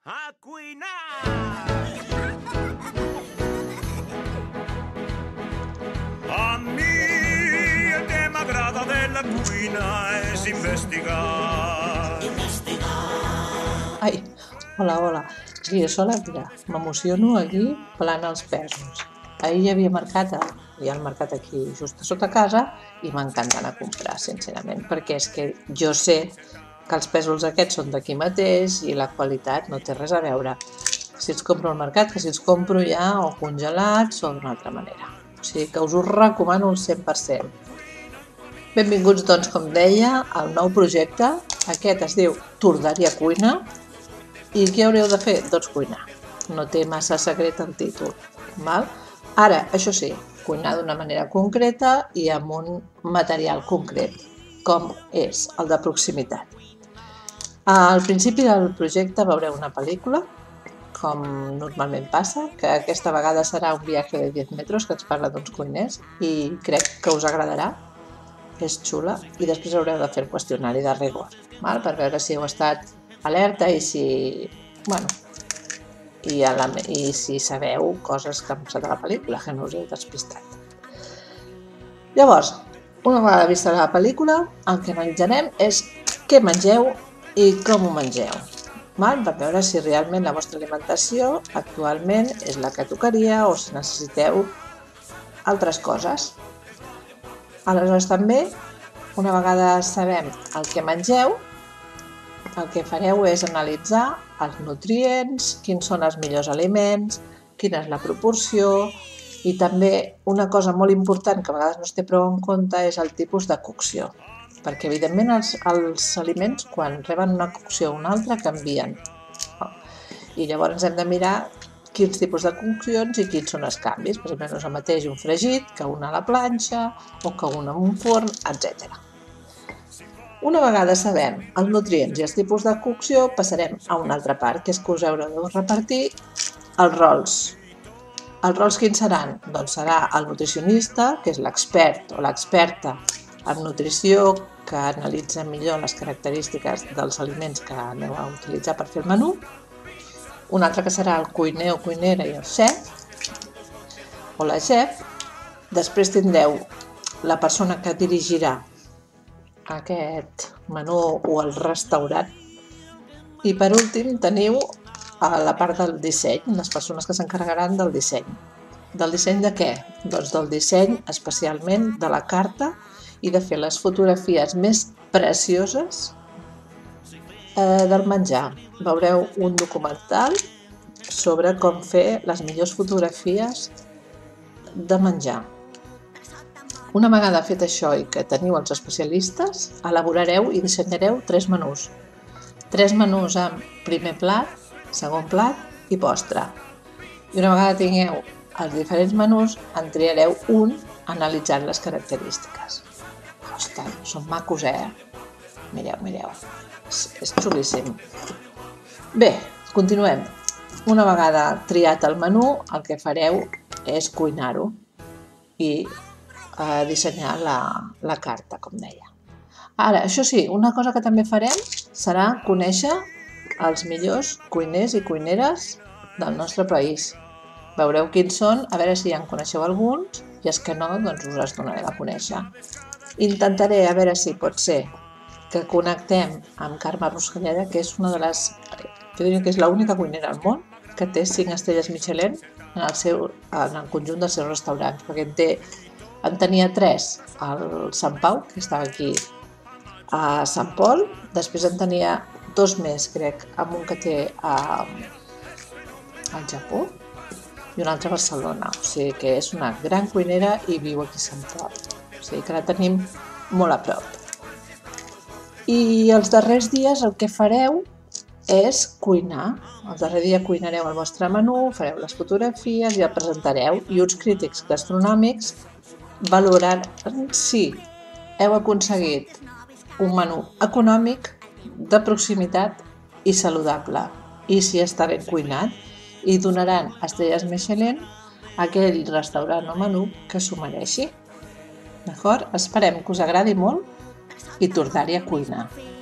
A cuinar! A mi el que m'agrada de la cuina és investigar. Ai, hola. Mira, m'emociono aquí pelant els pèsols. Ahir hi havia el mercat aquí just a sota casa i m'encanta anar a comprar, sincerament, perquè és que jo sé que els pèsols aquests són d'aquí mateix i la qualitat no té res a veure si els compro al mercat que si els compro ja o congelats o d'una altra manera. O sigui que us ho recomano al 100%. Benvinguts, doncs, com deia, al nou projecte. Aquest es diu Tordària Cuina. I què haureu de fer? Doncs cuinar. No té massa secret el títol. Val? Ara, això sí, cuinar d'una manera concreta i amb un material concret, com és el de proximitat. Al principi del projecte veureu una pel·lícula, com normalment passa, que aquesta vegada serà un viatge de 10 metres que ens parla d'uns cuiners i crec que us agradarà, és xula, i després haureu de fer el qüestionari de rigor, val? Per veure si heu estat alerta i si, i si sabeu coses que han passat a la pel·lícula, que no us heu despistat. Llavors, una vegada vista la pel·lícula, el que analitzarem és què mengeu i com ho mengeu, val? Per veure si realment la vostra alimentació actualment és la que tocaria o si necessiteu altres coses. Aleshores també, una vegada sabem el que mengeu, el que fareu és analitzar els nutrients, quins són els millors aliments, quina és la proporció i també una cosa molt important que a vegades no es té prou en compte és el tipus de cocció. Perquè evidentment els aliments quan reben una cocció o una altra canvien. I llavors hem de mirar quins tipus de coccions i quins són els canvis. Per exemple, no és el mateix un fregit que un a la planxa o que un en un forn, etc. Una vegada sabem els nutrients i els tipus de cocció, passarem a una altra part, que és que us haureu de repartir els rols. Els rols quins seran? Doncs serà el nutricionista, que és l'expert o l'experta en nutrició, que analitza millor les característiques dels aliments que aneu a utilitzar per fer el menú. Un altre que serà el cuiner o cuinera i el xef, o la xef. Després tindreu la persona que dirigirà aquest menú o el restaurant. I per últim teniu la part del disseny, les persones que s'encarregaran del disseny. Del disseny de què? Doncs del disseny especialment de la carta i de fer les fotografies més precioses del menjar. Veureu un documental sobre com fer les millors fotografies de menjar. Una vegada fet això i que teniu els especialistes, elaborareu i dissenyareu 3 menús. 3 menús amb primer plat, segon plat i postre. I una vegada tingueu els diferents menús, en triareu un analitzant les característiques. Ostres, són macos, Mireu. És xulíssim. Bé, continuem. Una vegada triat el menú, el que fareu és cuinar-ho i dissenyar la carta, com deia. Ara, això sí, una cosa que també farem serà conèixer els millors cuiners i cuineres del nostre país. Veureu quins són, a veure si ja en coneixeu alguns, i és que no, doncs us els donarem a conèixer. Intentaré, a veure si pot ser, que connectem amb Carme Ruscalleda, que és una de les, jo diria que és l'única cuinera al món que té 5 estrelles Michelin en el conjunt dels seus restaurants, perquè en tenia 3 al Sant Pau, que estava aquí a Sant Pol, després en tenia 2 més, crec, amb un que té al Japó i un altre a Barcelona, o sigui que és una gran cuinera i viu aquí a Sant Pol, o sigui que la tenim molt a prop. I els darrers dies el que fareu és cuinar. El darrer dia cuinareu el vostre menú, fareu les fotografies i el presentareu i uns crítics gastronòmics valoraran si heu aconseguit un menú econòmic, de proximitat i saludable i si està ben cuinat i donaran estrelles Michelin a aquell restaurant o menú que s'ho mereixi. D'acord? Esperem que us agradi molt i Tordària Cuina.